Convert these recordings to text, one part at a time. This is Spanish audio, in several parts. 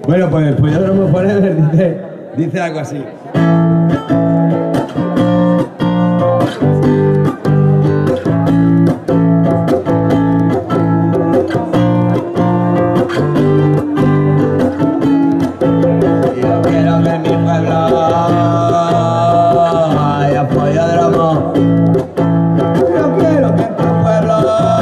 Bueno, pues el Follódromo Forever dice algo así. Yo quiero ver mi pueblo, vaya Follódromo. Yo quiero que en tu pueblo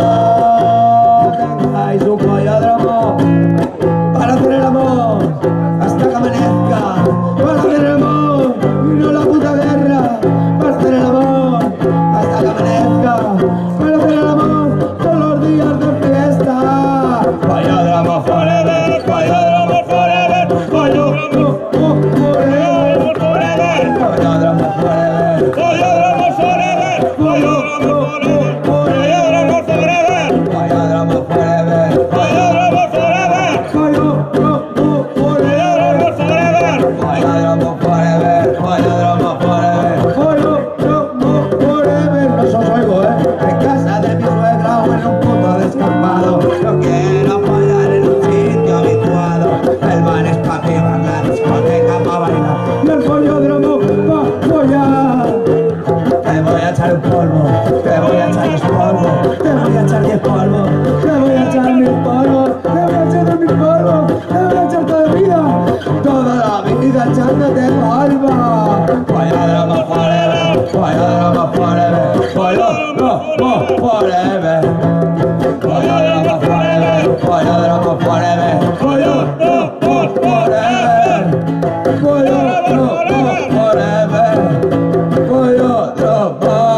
tengáis un Follódromo para hacer el amor hasta que amanezca, para hacer el amor y no la puta guerra, para hacer el amor hasta que amanezca, para hacer el amor todos los días de fiesta. Follódromo Forever, Follódromo Forever, Follódromo Forever, Follódromo Forever, Follódromo Forever, Follódromo Forever, Follódromo Forever, Follódromo Forever, Follódromo Forever, Follódromo Forever, Follódromo Forever, Follódromo Forever, Follódromo Forever. No os oigo, en casa de mi suegra o en un puto descampado. No quiero follar en un sitio habituado. El bar es pa' pibar, la discoteca pa' bailar y el Follódromo pa' follar. Te voy a echar un polvo, te voy a echar 10 polvos, te voy a echar 10 polvos, te voy a echar 1000 polvos, te voy a echar 2000 polvos, te voy a echar toda la vida echándote polvo. Follódromo Forever, Follódromo Forever, Follódromo Forever, Follódromo Forever, Follódromo Forever, Follódromo Forever, Follódromo Forever, Follódromo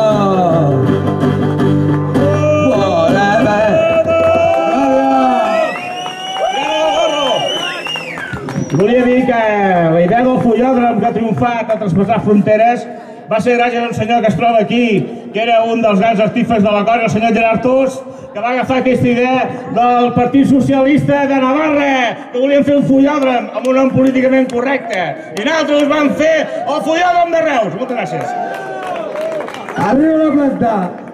Volia dir que la idea del Follòdrom que ha triomfat a traspassar fronteres va ser gràcies a un senyor que es troba aquí, que era un dels grans artífexs de l'acord, el senyor Gerard Tus, que va agafar aquesta idea del Partit Socialista de Navarra, que volien fer un Follòdrom amb un nom políticament correcte. I nosaltres vam fer el Follòdrom de Reus. Moltes gràcies. Arriba la planta.